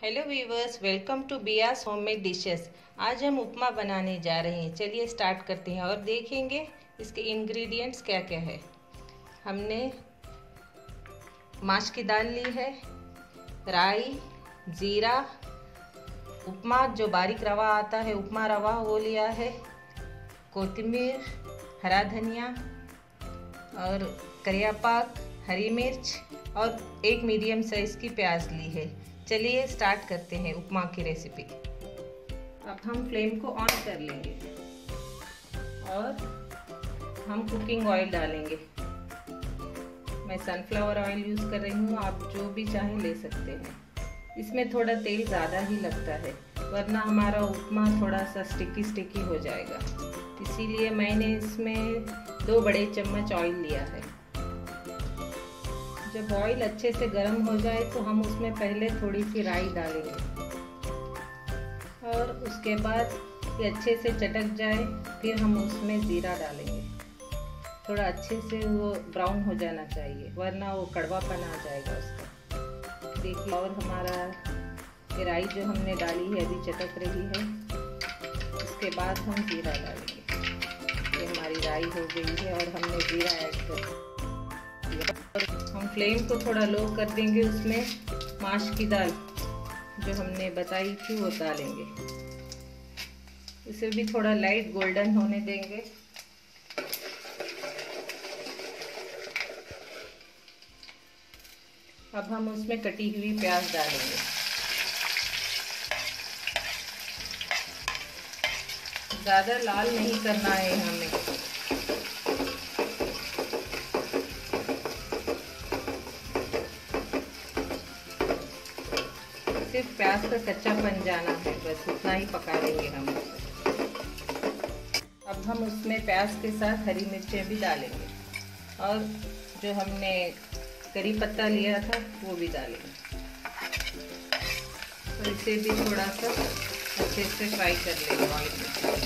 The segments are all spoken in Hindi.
Hello viewers, welcome to Beas homemade dishes. आज हम उपमा बनाने जा रहे हैं। चलिए स्टार्ट करते हैं और देखेंगे इसके इंग्रेडिएंट्स क्या क्या है। हमने माश की दाल ली है, राई, जीरा, उपमा जो बारीक रवा आता है उपमा रवा वो लिया है, कोथिंबीर, हरा धनिया और करिया पाक, हरी मिर्च और एक मीडियम साइज की प्याज ली है। चलिए स्टार्ट करते हैं उपमा की रेसिपी। अब हम फ्लेम को ऑन कर लेंगे और हम कुकिंग ऑयल डालेंगे। मैं सनफ्लावर ऑयल यूज़ कर रही हूँ, आप जो भी चाहें ले सकते हैं। इसमें थोड़ा तेल ज़्यादा ही लगता है वरना हमारा उपमा थोड़ा सा स्टिकी हो जाएगा, इसीलिए मैंने इसमें 2 बड़े चम्मच ऑयल लिया है। जब ऑयल अच्छे से गर्म हो जाए तो हम उसमें पहले थोड़ी सी राई डालेंगे और उसके बाद ये अच्छे से चटक जाए फिर हम उसमें ज़ीरा डालेंगे। थोड़ा अच्छे से वो ब्राउन हो जाना चाहिए वरना वो कड़वापन आ जाएगा उसका। देखिए, और हमारा ये राई जो हमने डाली है अभी चटक रही है। उसके बाद हम ज़ीरा डालेंगे। ये हमारी राई हो गई है और हमने ज़ीरा ऐड कर दिया। हम फ्लेम को थोड़ा लो कर देंगे। उसमें माश की दाल जो हमने बताई थी वो डालेंगे। इसे भी थोड़ा लाइट गोल्डन होने देंगे। अब हम उसमें कटी हुई प्याज डालेंगे। ज़्यादा लाल नहीं करना है हमें। सिर्फ प्याज का कच्चापन जाना है, बस उतना ही पका लेंगे हम। अब हम उसमें प्याज के साथ हरी मिर्चें भी डालेंगे और जो हमने करी पत्ता लिया था वो भी डालेंगे। तो इसे भी थोड़ा सा अच्छे से फ्राई कर लेंगे ऑयल में,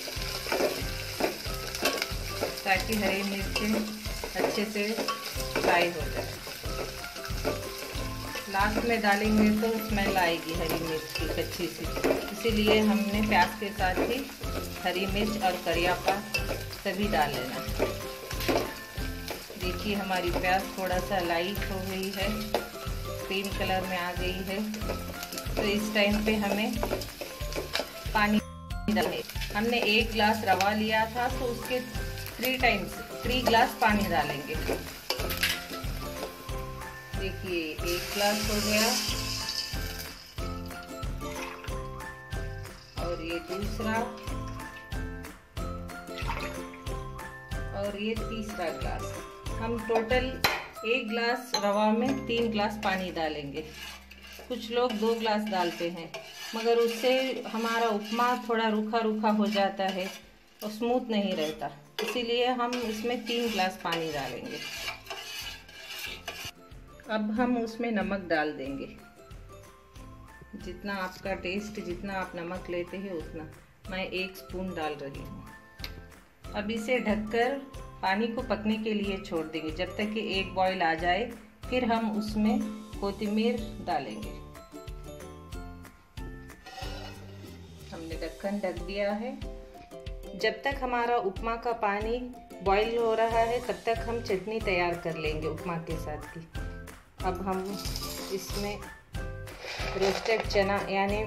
ताकि हरी मिर्चें अच्छे से फ्राई हो जाए। लास्ट में डालेंगे तो स्मेल आएगी हरी मिर्च की कच्ची सी, इसीलिए हमने प्याज के साथ ही हरी मिर्च और करिया पात सभी डाल लेना। देखिए, हमारी प्याज थोड़ा सा लाइट हो गई है, क्रीम कलर में आ गई है। तो इस टाइम पे हमें पानी डालें। हमने 1 गिलास रवा लिया था तो उसके 3 गिलास पानी डालेंगे। देखिए, 1 गिलास हो गया और ये दूसरा और ये तीसरा गिलास। हम टोटल 1 गिलास रवा में 3 गिलास पानी डालेंगे। कुछ लोग 2 गिलास डालते हैं, मगर उससे हमारा उपमा थोड़ा रूखा हो जाता है और स्मूथ नहीं रहता, इसीलिए हम इसमें 3 गिलास पानी डालेंगे। अब हम उसमें नमक डाल देंगे। जितना आपका टेस्ट, जितना आप नमक लेते हैं उतना। मैं 1 स्पून डाल रही हूँ। अब इसे ढककर पानी को पकने के लिए छोड़ देंगे जब तक कि 1 बॉईल आ जाए। फिर हम उसमें कोथिंबीर डालेंगे। हमने ढक्कन ढक दिया है। जब तक हमारा उपमा का पानी बॉईल हो रहा है तब तक हम चटनी तैयार कर लेंगे उपमा के साथ की। अब हम इसमें रोस्टेड चना यानी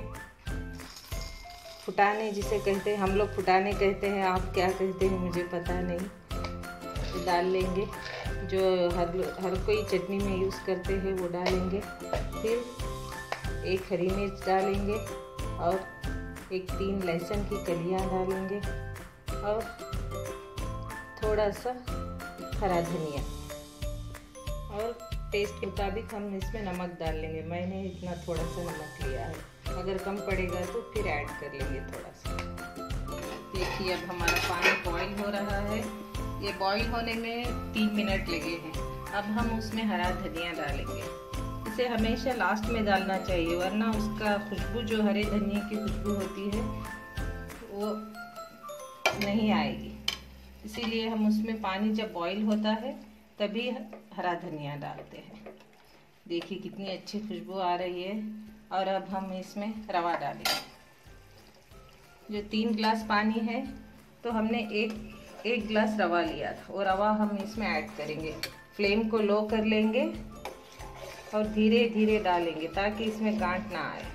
फुटाने जिसे कहते हैं, हम लोग फुटाने कहते हैं, आप क्या कहते हैं मुझे पता नहीं, डाल लेंगे। जो हर कोई चटनी में यूज़ करते हैं वो डालेंगे। फिर 1 हरी मिर्च डालेंगे और 3 लहसुन की कलियां डालेंगे और थोड़ा सा हरा धनिया और टेस्ट के मुताबिक हम इसमें नमक डाल लेंगे। मैंने इतना थोड़ा सा नमक लिया है, अगर कम पड़ेगा तो फिर ऐड कर लेंगे थोड़ा सा। देखिए, अब हमारा पानी बॉईल हो रहा है। ये बॉईल होने में 3 मिनट लगे हैं। अब हम उसमें हरा धनिया डालेंगे। इसे हमेशा लास्ट में डालना चाहिए वरना उसका खुशबू, जो हरे धनिया की खुशबू होती है, वो नहीं आएगी। इसीलिए हम उसमें पानी जब बॉईल होता है तभी हरा धनिया डालते हैं। देखिए कितनी अच्छी खुशबू आ रही है। और अब हम इसमें रवा डालेंगे। जो 3 गिलास पानी है तो हमने एक गिलास रवा लिया था, वो रवा हम इसमें ऐड करेंगे। फ्लेम को लो कर लेंगे और धीरे धीरे डालेंगे ताकि इसमें गांठ ना आए,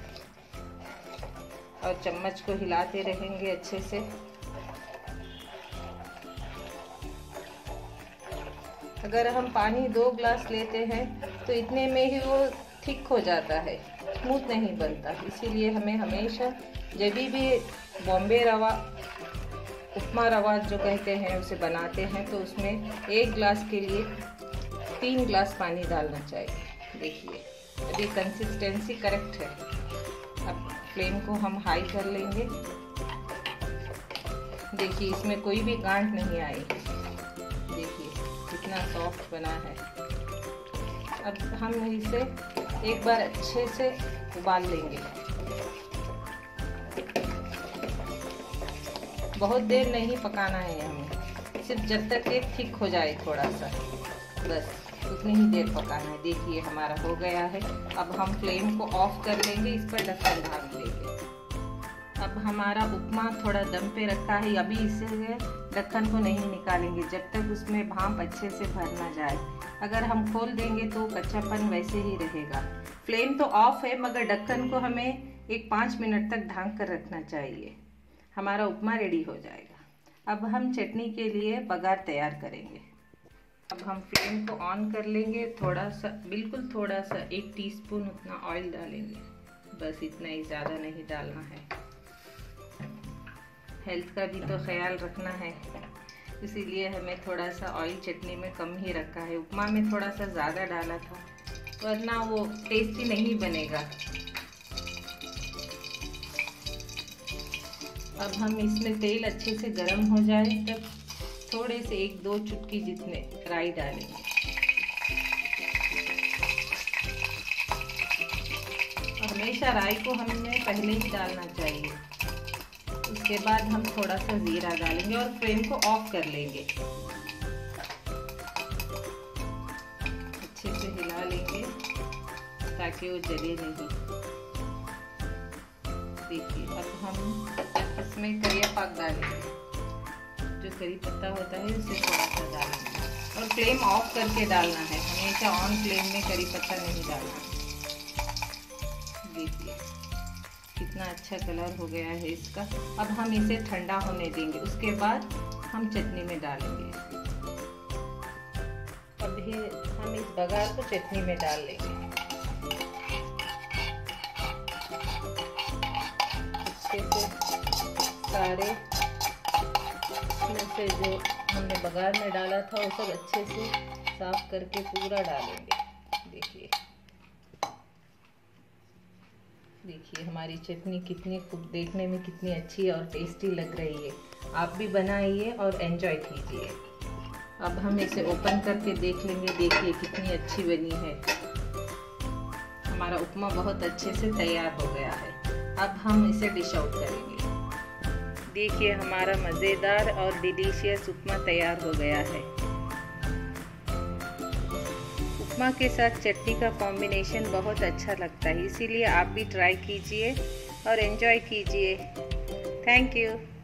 और चम्मच को हिलाते रहेंगे अच्छे से। अगर हम पानी 2 गिलास लेते हैं तो इतने में ही वो थिक हो जाता है, स्मूथ नहीं बनता। इसीलिए हमें हमेशा जब भी बॉम्बे रवा, उपमा रवा जो कहते हैं, उसे बनाते हैं तो उसमें 1 गिलास के लिए 3 गिलास पानी डालना चाहिए। देखिए अभी कंसिस्टेंसी करेक्ट है। अब फ्लेम को हम हाई कर लेंगे। देखिए इसमें कोई भी गांठ नहीं आई। देखिए कितना सॉफ्ट बना है। अब हम इसे एक बार अच्छे से उबाल लेंगे। बहुत देर नहीं पकाना है हमें, सिर्फ जब तक ये थिक हो जाए थोड़ा सा, बस उतनी ही देर पकाना है। देखिए हमारा हो गया है। अब हम फ्लेम को ऑफ कर लेंगे, इस पर ढक्कन ढाक लेंगे। अब हमारा उपमा थोड़ा दम पे रखा है, अभी इसे ढक्कन को नहीं निकालेंगे जब तक उसमें भाप अच्छे से भर ना जाए। अगर हम खोल देंगे तो कच्चापन वैसे ही रहेगा। फ्लेम तो ऑफ है मगर ढक्कन को हमें 5 मिनट तक ढांक कर रखना चाहिए। हमारा उपमा रेडी हो जाएगा। अब हम चटनी के लिए बघार तैयार करेंगे। अब हम फ्लेम को ऑन कर लेंगे। थोड़ा सा, बिल्कुल थोड़ा सा, 1 टीस्पून उतना ऑयल डालेंगे, बस इतना ही, ज़्यादा नहीं डालना है। हेल्थ का भी तो ख्याल रखना है, इसीलिए हमें थोड़ा सा ऑयल चटनी में कम ही रखा है। उपमा में थोड़ा सा ज़्यादा डाला था, वरना वो टेस्टी नहीं बनेगा। अब हम इसमें तेल अच्छे से गर्म हो जाए तब थोड़े से 1-2 चुटकी जितने राई डालेंगे। हमेशा राई को हमें पहले ही डालना चाहिए। उसके बाद हम थोड़ा सा जीरा डालेंगे और फ्लेम को ऑफ कर लेंगे। अच्छे से हिला लेंगे ताकि वो जले नहीं। देखिए अब हम इसमें करिया पाक डालेंगे, जो करी पत्ता होता है उसे थोड़ा सा डालेंगे और फ्लेम ऑफ करके डालना है। हमेशा ऑन फ्लेम में करी पत्ता नहीं डालना है। देखिए कितना अच्छा कलर हो गया है इसका। अब हम इसे ठंडा होने देंगे, उसके बाद हम चटनी में डालेंगे। अभी हम इस बघार को चटनी में डाल लेंगे। अच्छे से सारे से जो हमने बघार में डाला था वो सब अच्छे से साफ करके पूरा डालेंगे। देखिए हमारी चटनी कितनी देखने में कितनी अच्छी और टेस्टी लग रही है। आप भी बनाइए और एंजॉय कीजिए। अब हम इसे ओपन करके देख लेंगे। देखिए कितनी अच्छी बनी है। हमारा उपमा बहुत अच्छे से तैयार हो गया है। अब हम इसे डिश आउट करेंगे। देखिए हमारा मज़ेदार और डिलीशियस उपमा तैयार हो गया है। उपमा के साथ चटनी का कॉम्बिनेशन बहुत अच्छा लगता है, इसीलिए आप भी ट्राई कीजिए और एंजॉय कीजिए। Thank you.